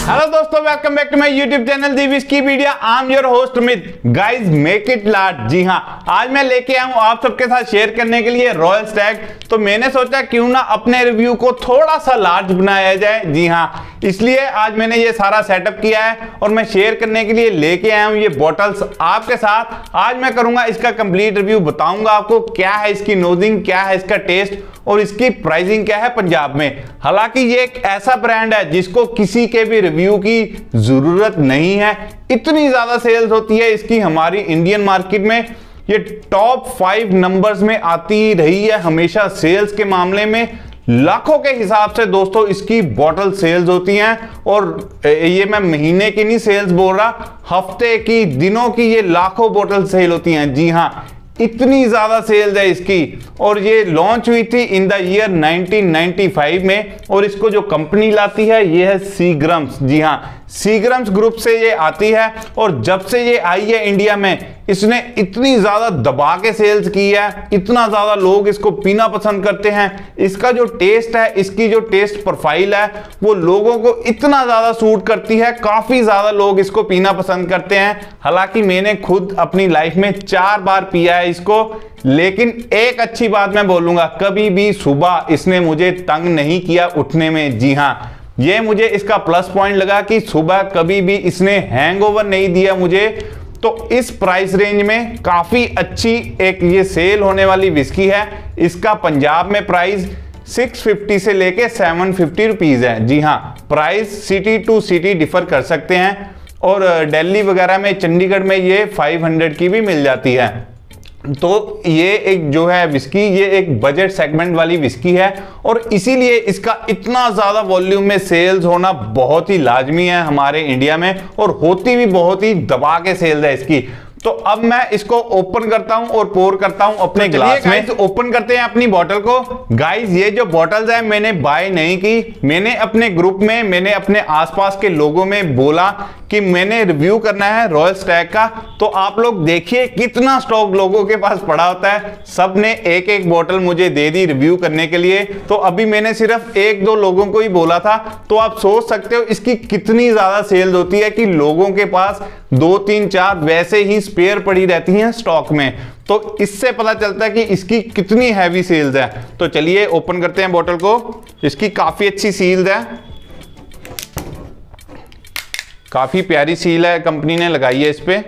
Hello दोस्तों, welcome back to my YouTube channel the whisky media. I am your host Amit. Guys make it large. जी हां, आज मैं लेके आया हूं आप सबके साथ शेयर करने के लिए रॉयल स्टैग। तो मैंने सोचा क्यों ना अपने रिव्यू को थोड़ा सा लार्ज बनाया जाए। जी हां, इसलिए आज मैंने ये सारा सेटअप किया है और मैं शेयर करने के लिए लेके आया हूं ये बॉटल्स आपके साथ। आज मैं करूंगा इसका कंप्लीट रिव्यू, बताऊंगा आपको क्या है इसकी नोजिंग, क्या है इसका टेस्ट और इसकी प्राइसिंग क्या है पंजाब में। हालांकि ये एक ऐसा ब्रांड है जिसको किसी के भी रिव्यू की जरूरत नहीं है, इतनी ज्यादा सेल्स होती है इसकी हमारी इंडियन मार्केट में। ये टॉप 5 नंबर्स में आती रही है हमेशा सेल्स के मामले में। लाखों के हिसाब से दोस्तों इसकी बॉटल सेल्स होती हैं और ये मैं महीने की नहीं सेल्स बोल रहा, हफ्ते की, दिनों की ये लाखों बॉटल सेल होती हैं। जी हां, इतनी ज्यादा सेल्स है इसकी। और ये लॉन्च हुई थी इन द ईयर 1995 में और इसको जो कंपनी लाती है ये है सीग्रम्स। जी हां, सीग्रम्स ग्रुप से ये आती है और जब से ये आई है इंडिया में इसने इतनी ज्यादा दबा के सेल्स की है, इतना ज्यादा लोग इसको पीना पसंद करते हैं। इसका जो टेस्ट है, इसकी जो टेस्ट प्रोफाइल है वो लोगों को इतना ज्यादा सूट करती है, काफी ज्यादा लोग इसको पीना पसंद करते हैं। हालांकि मैंने खुद अपनी लाइफ में 4 बार पिया है इसको, लेकिन एक अच्छी बात मैं बोलूंगा, कभी भी सुबह इसने मुझे तंग नहीं किया उठने में। जी हां, ये मुझे इसका प्लस पॉइंट लगा कि सुबह कभी भी इसने हैंगओवर नहीं दिया मुझे। तो इस प्राइस रेंज में काफी अच्छी एक ये सेल होने वाली विस्की है। इसका पंजाब में प्राइस 650 से लेके 750 रुपीज है। जी हां, price city to city differ कर सकते हैं और दिल्ली वगैरह में, चंडीगढ़ में ये 500 की भी मिल जाती है। तो ये एक जो है विस्की, ये एक बजट सेगमेंट वाली विस्की है और इसीलिए इसका इतना ज्यादा वॉल्यूम में सेल्स होना बहुत ही लाजमी है हमारे इंडिया में और होती भी बहुत ही दबा के सेल्स है इसकी। तो अब मैं इसको ओपन करता हूं और पोर करता हूं अपने ग्लास में। तो ओपन करते हैं अपनी बोतल को। गाइस ये जो बोतल्स है मैंने बाय नहीं की, मैंने अपने ग्रुप में, मैंने अपने आसपास के लोगों में बोला कि मैंने रिव्यू करना है रॉयल स्टैग का। तो आप लोग देखिए कितना स्टॉक लोगों के पास पड़ा होता है, सब ने एक एक बोतल मुझे दे दी रिव्यू करने के लिए। तो अभी मैंने सिर्फ 1-2 लोगों को ही बोला था। तो आप सोच सकते हो इसकी कितनी ज्यादा सेल्स होती है कि लोगों के पास 2-3-4 वैसे ही स्पेयर पड़ी रहती हैं स्टॉक में। तो इससे पता चलता है कि इसकी कितनी हैवी सेल्स है। तो चलिए ओपन करते हैं बोतल को। इसकी काफी अच्छी सील्स है, काफी प्यारी सील है, कंपनी ने लगाई है इस पे।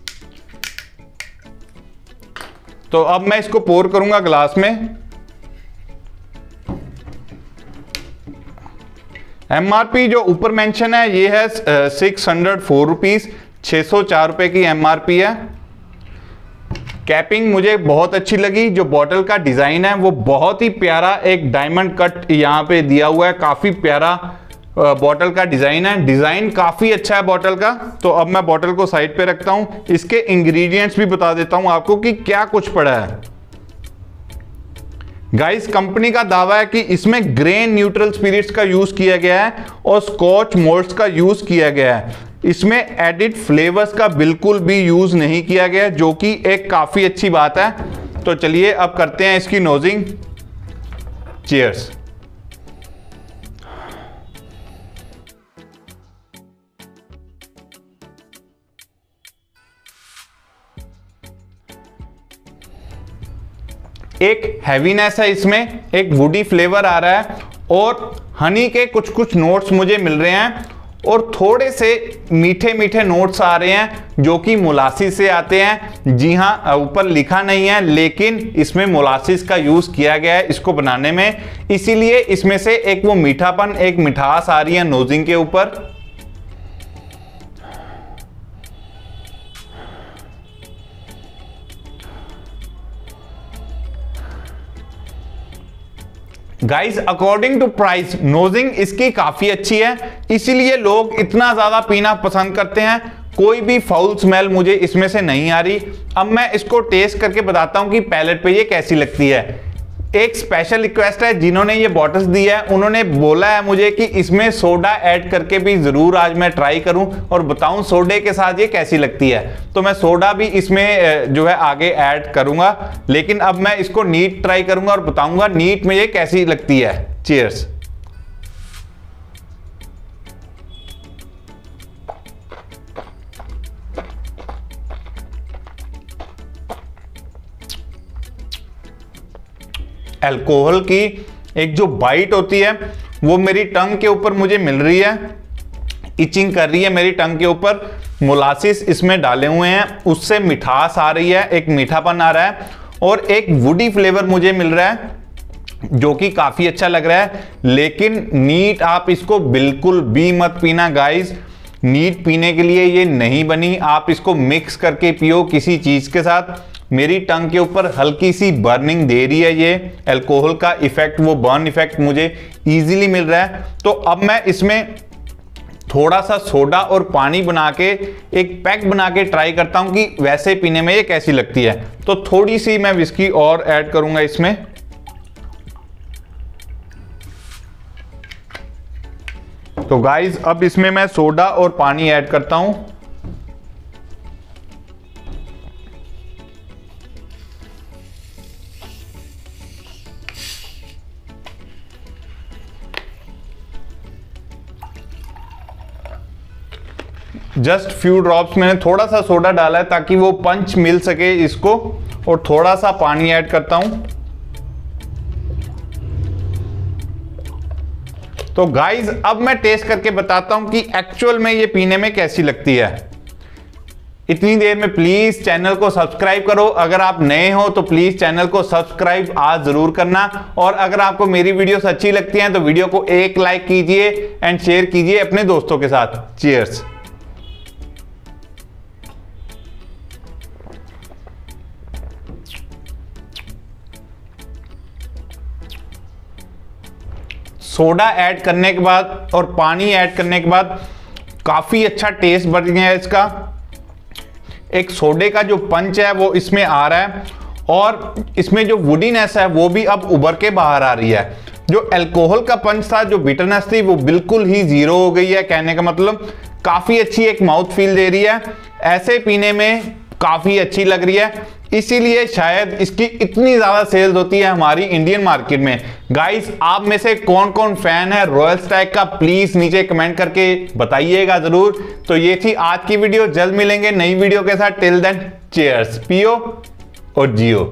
तो अब मैं इसको पोर करूंगा ग्लास में। एमआरपी जो ऊपर मेंशन है ये है 604 रुपीज, 604 रुपए की एमआरपी है। कैपिंग मुझे बहुत अच्छी लगी, जो बॉटल का डिजाइन है वो बहुत ही प्यारा, एक डायमंड कट यहां पे दिया हुआ है, काफी प्यारा बॉटल का डिजाइन है। डिजाइन काफी अच्छा है बॉटल का। तो अब मैं बॉटल को साइड पे रखता हूं, इसके इंग्रेडिएंट्स भी बता देता हूं आपको कि क्या कुछ पड़ा है। गाइस कंपनी का दावा है कि इसमें ग्रेन न्यूट्रल स्पिरिट्स का यूज किया गया है और स्कॉच मोल्ट्स का यूज किया गया है। इसमें एडिड फ्लेवर्स का बिल्कुल भी यूज नहीं किया गया, जो कि एक काफी अच्छी बात है। तो चलिए अब करते हैं इसकी नोजिंग। चीयर्स। एक हैवीनेस है इसमें, एक वुडी फ्लेवर आ रहा है और हनी के कुछ कुछ नोट्स मुझे मिल रहे हैं और थोड़े से मीठे मीठे नोट्स आ रहे हैं जो कि मोलासिस से आते हैं। जी हां, ऊपर लिखा नहीं है लेकिन इसमें मोलासिस का यूज किया गया है इसको बनाने में, इसीलिए इसमें से एक वो मीठापन, एक मिठास आ रही है नोजिंग के ऊपर। Guys according to price nosing इसकी काफी अच्छी है, इसीलिए लोग इतना ज्यादा पीना पसंद करते हैं। कोई भी फाउल स्मेल मुझे इसमें से नहीं आ रही। अब मैं इसको टेस्ट करके बताता हूं कि पैलेट पे ये कैसी लगती है। एक स्पेशल रिक्वेस्ट है, जिन्होंने ये बॉटल्स दी है उन्होंने बोला है मुझे कि इसमें सोडा ऐड करके भी जरूर आज मैं ट्राई करूं और बताऊं सोडे के साथ ये कैसी लगती है। तो मैं सोडा भी इसमें जो है आगे ऐड करूंगा, लेकिन अब मैं इसको नीट ट्राई करूंगा और बताऊंगा नीट में ये कैसी लगती है। चीयर्स। अल्कोहल की एक जो बाइट होती है वो मेरी टंग के ऊपर मुझे मिल रही है, इचिंग कर रही है मेरी टंग के ऊपर। मोलासिस इसमें डाले हुए हैं, उससे मिठास आ रही है, एक मीठापन आ रहा है और एक वुडी फ्लेवर मुझे मिल रहा है जो कि काफी अच्छा लग रहा है। लेकिन नीट आप इसको बिल्कुल भी मत पीना गाइस, नीट पीने के लिए ये नहीं बनी। आप इसको मिक्स करके पियो किसी चीज के साथ। मेरी टंग के ऊपर हल्की सी बर्निंग दे रही है ये अल्कोहल का इफेक्ट, वो बर्न इफेक्ट मुझे इजीली मिल रहा है। तो अब मैं इसमें थोड़ा सा सोडा और पानी बना के एक पैक बना के ट्राई करता हूं कि वैसे पीने में ये कैसी लगती है। तो थोड़ी सी मैं विस्की और ऐड करूंगा इसमें। तो गाइस अब इसमें मैं सोडा और पानी ऐड करता हूं। जस्ट फ्यू ड्रॉप्स मैंने थोड़ा सा सोडा डाला है ताकि वो पंच मिल सके इसको, और थोड़ा सा पानी ऐड करता हूं। तो गाइस अब मैं टेस्ट करके बताता हूं कि एक्चुअल में ये पीने में कैसी लगती है। इतनी देर में प्लीज चैनल को सब्सक्राइब करो। अगर आप नए हो तो प्लीज चैनल को सब्सक्राइब आज जरूर करना, और अगर आपको मेरी वीडियोस अच्छी लगती हैं तो वीडियो को एक लाइक कीजिए एंड शेयर कीजिए अपने दोस्तों के साथ। चीयर्स। सोडा ऐड करने के बाद और पानी ऐड करने के बाद काफी अच्छा टेस्ट बढ़ गया है इसका। एक सोडे का जो पंच है वो इसमें आ रहा है, और इसमें जो वुडीनेस है वो भी अब उभर के बाहर आ रही है। जो अल्कोहल का पंच था, जो बिटरनेस थी, वो बिल्कुल ही जीरो हो गई है। कहने का मतलब काफी अच्छी एक माउथ फील दे रही है, ऐसे पीने में काफी अच्छी लग रही है। इसीलिए शायद इसकी इतनी ज्यादा सेल्स होती है हमारी इंडियन मार्केट में। गाइस आप में से कौन कौन फैन है रॉयल स्टैग का, प्लीज नीचे कमेंट करके बताइएगा जरूर। तो ये थी आज की वीडियो, जल्द मिलेंगे नई वीडियो के साथ। टिल देन चीयर्स, पियो और जियो।